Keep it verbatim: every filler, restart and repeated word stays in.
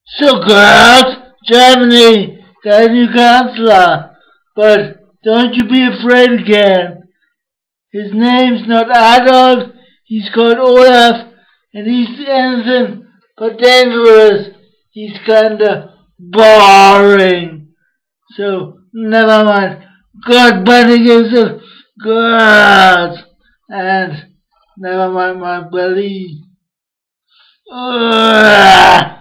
So girls, Germany got a new chancellor, but don't you be afraid again. His name's not Adolf, he's called Olaf, and he's anything but dangerous. He's kinda boring. So never mind. God bunny gives us girls, and never mind my belly. Ugh.